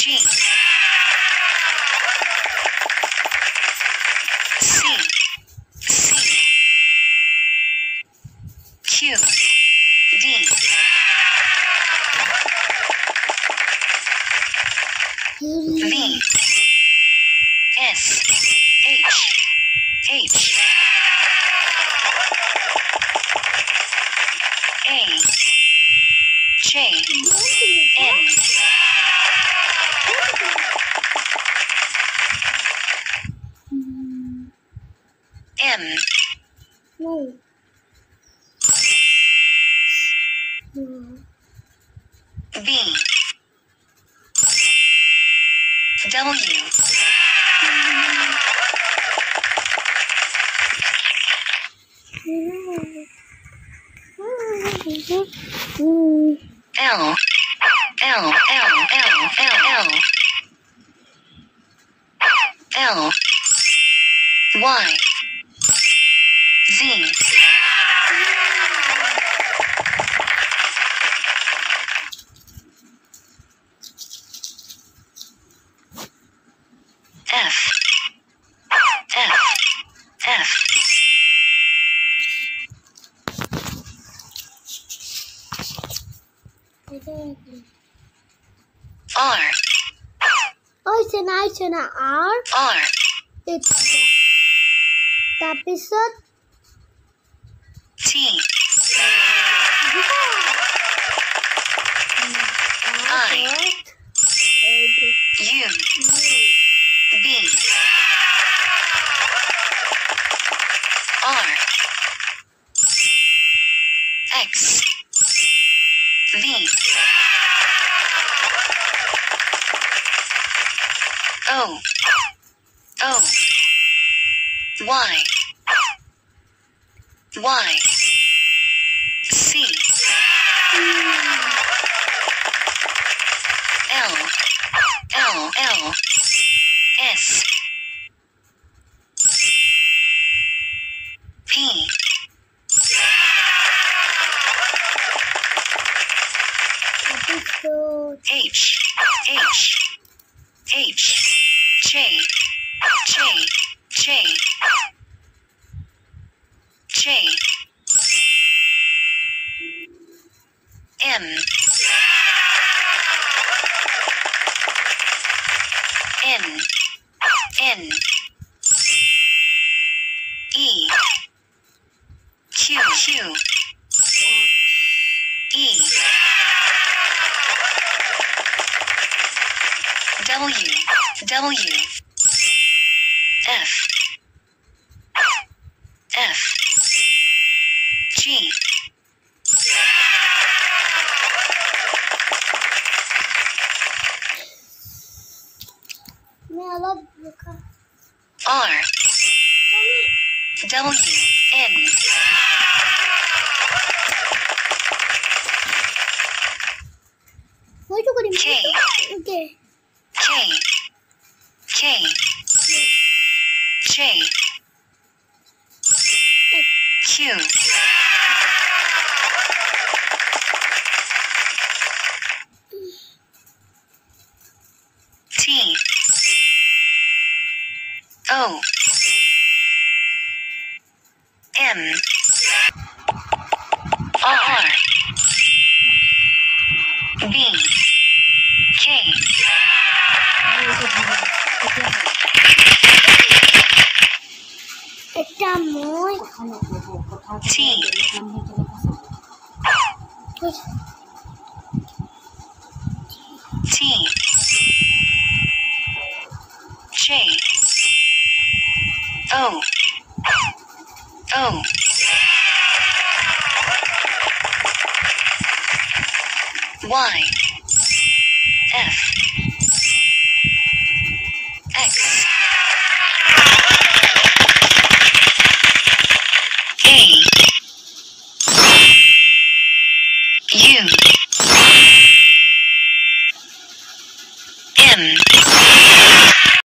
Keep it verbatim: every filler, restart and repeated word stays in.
G C C Q D V S H H A J N M No. No. B W L L L L L L L Y Z F F F R Oh, it's an I, it's an R. R It's the episode. T I U B R X V O O Y Y C L L L S P Episode. H H H J J J J M N N E Q Q E W W F F G Man, I love the car. R Tommy. W N Why you going K Okay. K K J Q T O M R B K It's a more. T T J O O Y F X A U M